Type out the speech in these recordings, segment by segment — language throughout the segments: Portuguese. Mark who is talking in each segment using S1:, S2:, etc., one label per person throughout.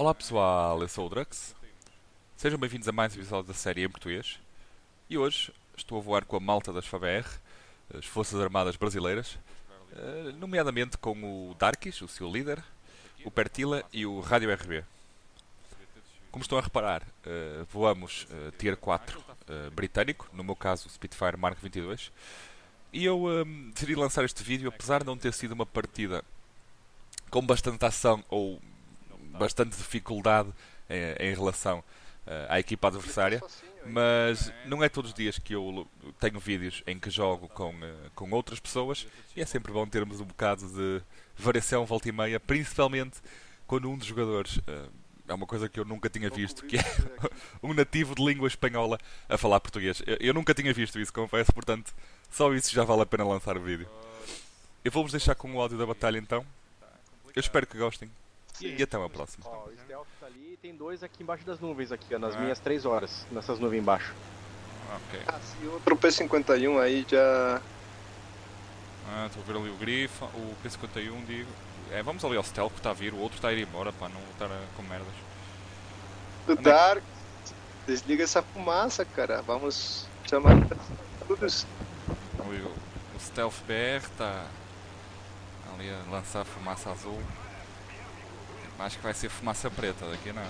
S1: Olá pessoal, eu sou o Drux. Sejam bem-vindos a mais um episódio da série em português. E hoje estou a voar com a malta das FABR, as Forças Armadas Brasileiras, nomeadamente com o Darkis, o seu líder, o Pertila e o Rádio RB. Como estão a reparar, voamos Tier 4 britânico, no meu caso o Spitfire Mark 22, e eu decidi lançar este vídeo apesar de não ter sido uma partida com bastante ação ou bastante dificuldade em relação à equipa adversária, mas não é todos os dias que eu tenho vídeos em que jogo com outras pessoas e é sempre bom termos um bocado de variação volta e meia, principalmente quando um dos jogadores é uma coisa que eu nunca tinha visto, que é um nativo de língua espanhola a falar português. Eu nunca tinha visto isso, confesso, portanto só isso já vale a pena lançar o vídeo. Eu vou-vos deixar com o áudio da batalha então. Eu espero que gostem.
S2: Sim.
S1: E até uma próxima.
S2: Ó, o Stealth tá ali e tem dois aqui embaixo das nuvens, aqui, ó, nas minhas 3 horas, nessas nuvens embaixo.
S1: Ok.
S3: Se outro P51 aí já...
S1: Estou a ver ali o Grifo, o P51, digo. Vamos ali ao Stealth que está a vir, o outro está a ir embora, para não estar com merdas.
S3: Do Dark, desliga essa fumaça, cara. Vamos chamar todos.
S1: Ali o Stealth BR está ali a lançar fumaça azul. Acho que vai ser fumaça preta daqui a nada.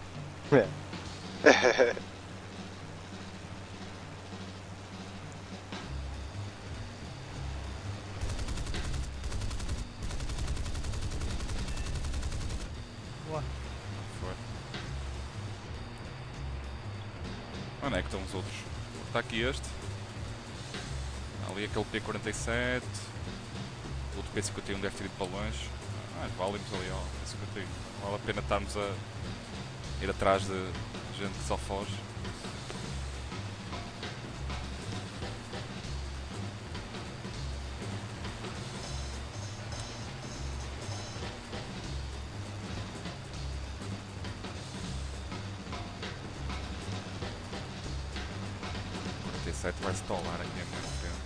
S4: Boa.
S1: Foi. Onde é que estão os outros? Está aqui este. Ali aquele P47. O outro P51 deve ter ido para longe. Valemos ali ao P51. Não vale a pena estarmos a ir atrás de gente que só foge. O T7 vai se tolar aqui à minha frente.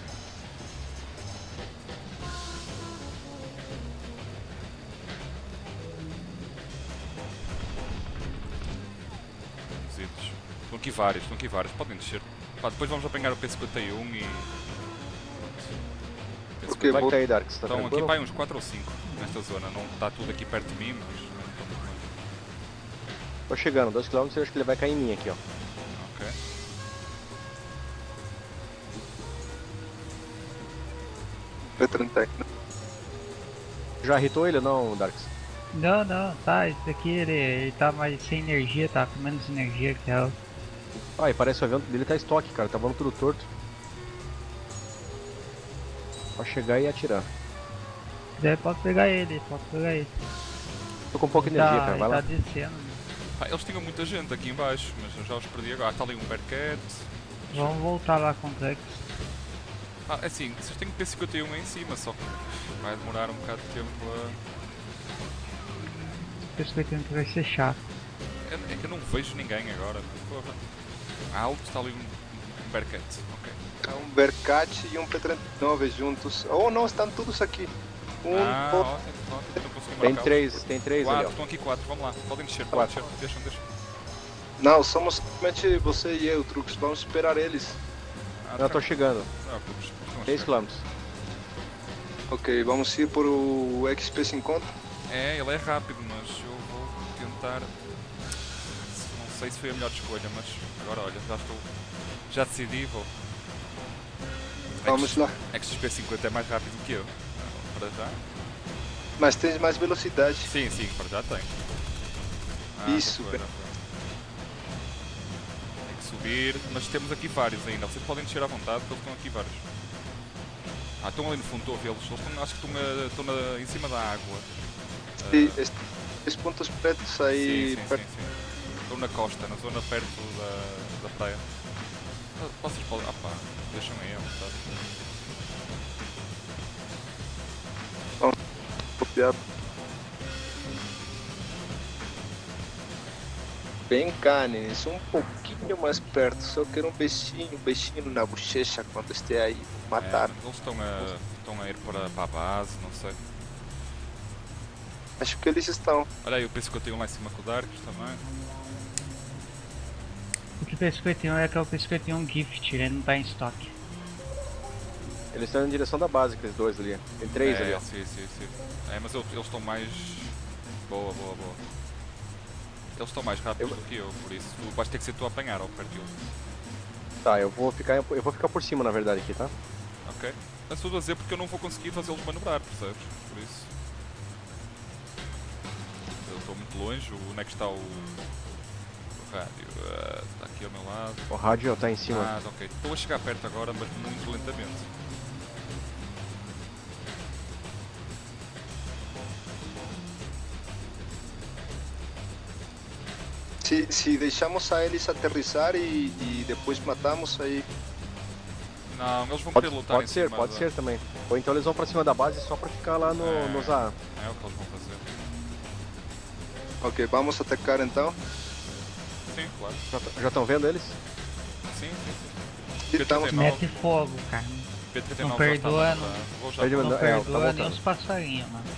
S1: Estão aqui vários, podem descer. Pá, depois vamos apanhar o P51 e...
S3: Porque
S2: Vai cair, Dark, você tá
S1: Estão aqui
S2: tranquilo?
S1: para uns 4 ou 5 nesta zona, não está tudo aqui perto de mim, mas não estão muito longe.
S2: Tô chegando, 2 km, eu acho que ele vai cair em mim aqui, ó.
S1: Ok.
S3: P30.
S2: Já irritou ele ou não, Darks?
S4: Não, tá, esse aqui ele tá mais sem energia, tá com menos energia que ela.
S2: Ah, e parece que o avião dele tá estoque, cara, tá voando tudo torto. Pode chegar e atirar.
S4: Se quiser, posso pegar ele.
S2: Tô com pouca
S4: Ele
S2: energia,
S4: tá,
S2: cara, vai
S4: ele
S2: lá.
S4: tá descendo.
S1: Eles tinham muita gente aqui em baixo, mas eu já os perdi agora. Está ali um Bearcat.
S4: Vamos voltar lá com o Drex.
S1: É assim, vocês têm que P51 em cima, só que vai demorar um bocado de tempo a...
S4: Respeitando que vai ser chato.
S1: É que eu não vejo ninguém agora. Porra. Alto, está ali um Bearcat. Ok.
S3: Um Bercat e um P39 juntos. Oh, não, estão todos aqui.
S1: Ótimo. Então consegui
S2: Tem
S1: marcar.
S2: 3 ali,
S1: Quatro,
S2: ó.
S1: estão aqui 4, vamos lá. Podem descer,
S2: Quatro.
S1: Deixam.
S3: Não, somos somente você e eu, Trux. Vamos esperar eles.
S2: Eu tô chegando,
S1: Não, Cruz, estão a
S2: 3
S1: chegar.
S2: km.
S3: Ok, vamos ir por o XP50.
S1: Ele é rápido, mas eu vou tentar... Não sei se foi a melhor escolha, mas agora olha, já decidi, vou...
S3: Vamos lá.
S1: XP50 é mais rápido que eu. Para já?
S3: Mas tens mais velocidade.
S1: Sim, para já tem.
S3: Isso,
S1: Não foi. Tem que subir, mas temos aqui vários ainda. Vocês podem descer à vontade, porque eles estão aqui vários. Estão ali no fundo, estou a vê-los. Acho que estão em cima da água.
S3: E estes pontos pretos aí
S1: Sim.
S3: perto.
S1: Estão na costa, na zona perto da praia. Vocês podem... deixam aí à vontade.
S3: Copiar. Vem cá, Nenis, um pouquinho mais perto. Só quero um beijinho na bochecha quando estiver aí. Matar.
S1: Eles estão a ir para a base, não sei.
S3: Acho que eles estão.
S1: Olha aí o PC que eu tenho lá em cima com o Darks também.
S4: O que P51 é aquele P51 Gift, ele não tá em estoque.
S2: Eles estão em direção da base, aqueles dois ali. Tem três ali, ó.
S1: Sim. É, mas eles estão mais... Boa. Eles estão mais rápidos do que eu, por isso tu vais ter que ser tu a apanhar ao perto deles.
S2: Tá, eu vou ficar por cima, na verdade, aqui, tá?
S1: Ok? Mas tudo a dizer porque eu não vou conseguir fazê-los manobrar, percebes? Por isso... Eu estou muito longe, onde é que está o rádio? Está aqui ao meu lado.
S2: O rádio tá em cima.
S1: Ah, ok. Estou a chegar perto agora, mas muito lentamente.
S3: Se deixamos a eles aterrissar e depois matamos aí.
S1: Não, eles vão querer lutar em cima
S2: Pode ser também. Ou então eles vão pra cima da base só pra ficar lá nos A.
S1: É o que eles vão fazer.
S3: Ok, vamos atacar então.
S1: Sim, claro.
S2: Já estão vendo eles?
S1: Sim.
S3: E estamos...
S4: Mete fogo, cara.
S1: P39
S4: Não
S1: já
S4: perdoa,
S1: está,
S4: não.
S1: Vou já
S2: Perdoa,
S4: Não
S2: tá
S4: perdoa nem
S2: voltando.
S4: os passarinhos, mano.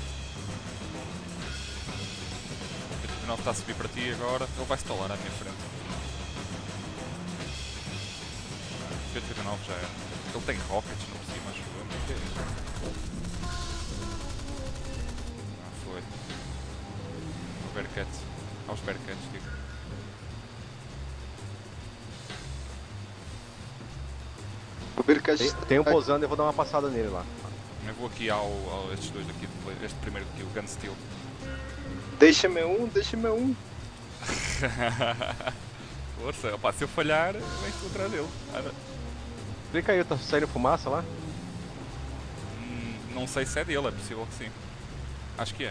S1: O P39 está a subir para ti agora. Ele vai se talar à minha frente. O P39 já é. Ele tem rockets no por cima, acho eu. O que é isso? Ah, foi. O Bearcat. Aos Bearcats, digo.
S3: Vou ver que a
S2: Tem um pousando, eu vou dar uma passada nele lá.
S1: Eu vou aqui estes dois aqui, este primeiro aqui, o Gun Steel.
S3: Deixa-me um.
S1: Força, opa, se eu falhar, vem tu atrás dele.
S2: Clica aí, tá saindo fumaça lá?
S1: Não sei se é dele, é possível que sim. Acho que é.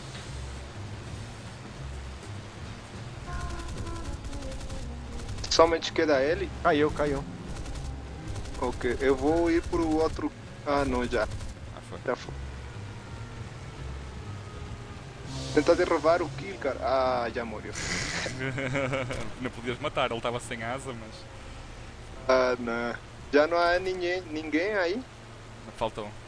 S3: Somente queda ele.
S2: Caiu.
S3: Ok, eu vou ir pro outro. Ah, não, já.
S1: Ah, foi.
S3: Já foi. Tentar derrubar o kill, cara. Ah, já morreu.
S1: Não podias matar, ele estava sem asa, mas.
S3: Ah, não. Já não há ninguém aí.
S1: Faltam